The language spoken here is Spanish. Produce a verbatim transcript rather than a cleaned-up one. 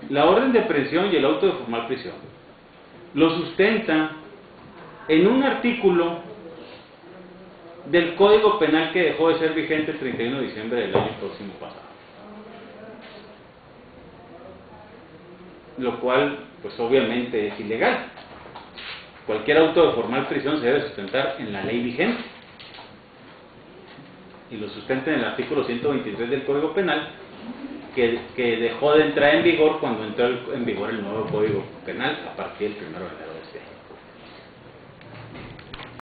la orden de aprehensión y el auto de formal prisión lo sustenta en un artículo del Código Penal que dejó de ser vigente el treinta y uno de diciembre del año próximo pasado. Lo cual, pues obviamente es ilegal. Cualquier auto de formal prisión se debe sustentar en la ley vigente. Y lo sustenta en el artículo ciento veintitrés del Código Penal, que, que dejó de entrar en vigor cuando entró en vigor el nuevo Código Penal a partir del primero de enero